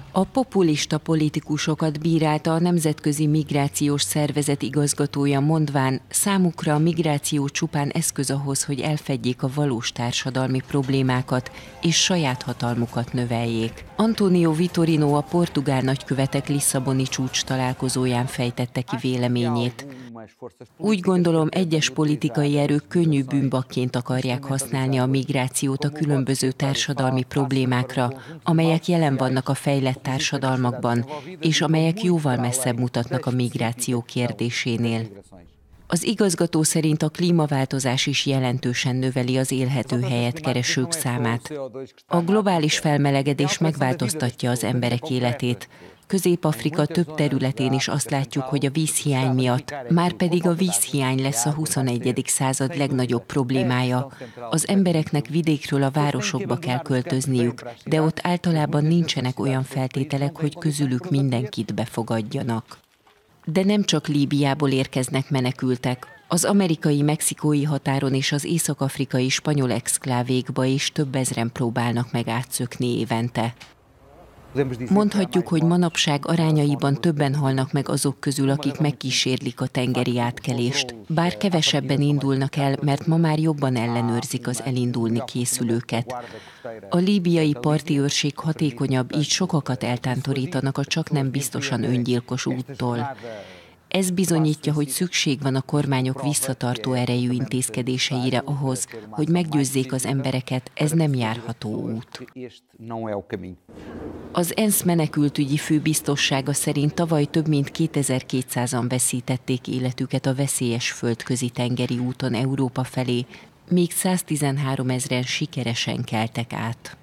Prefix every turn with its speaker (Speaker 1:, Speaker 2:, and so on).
Speaker 1: A populista politikusokat bírálta a Nemzetközi Migrációs Szervezet igazgatója, mondván, számukra a migráció csupán eszköz ahhoz, hogy elfedjék a valós társadalmi problémákat és saját hatalmukat növeljék. António Vitorino, a portugál nagykövetek lisszaboni csúcs találkozóján fejtette ki véleményét. Úgy gondolom, egyes politikai erők könnyű bűnbakként akarják használni a migrációt a különböző társadalmi problémákra, amelyek jelen vannak a fejlett társadalmakban, és amelyek jóval messzebb mutatnak a migráció kérdésénél. Az igazgató szerint a klímaváltozás is jelentősen növeli az élhető helyet keresők számát. A globális felmelegedés megváltoztatja az emberek életét. Közép-Afrika több területén is azt látjuk, hogy a vízhiány miatt, márpedig a vízhiány lesz a 21. század legnagyobb problémája. Az embereknek vidékről a városokba kell költözniük, de ott általában nincsenek olyan feltételek, hogy közülük mindenkit befogadjanak. De nem csak Líbiából érkeznek menekültek. Az amerikai-mexikói határon és az észak-afrikai spanyol exklávékba is több ezren próbálnak meg átszökni évente. Mondhatjuk, hogy manapság arányaiban többen halnak meg azok közül, akik megkísérlik a tengeri átkelést. Bár kevesebben indulnak el, mert ma már jobban ellenőrzik az elindulni készülőket. A líbiai parti őrség hatékonyabb, így sokakat eltántorítanak a csaknem biztosan öngyilkos úttól. Ez bizonyítja, hogy szükség van a kormányok visszatartó erejű intézkedéseire ahhoz, hogy meggyőzzék az embereket, ez nem járható út. Az ENSZ menekültügyi főbiztossága szerint tavaly több mint 2200-an veszítették életüket a veszélyes földközi tengeri úton Európa felé, míg 113 000-en sikeresen keltek át.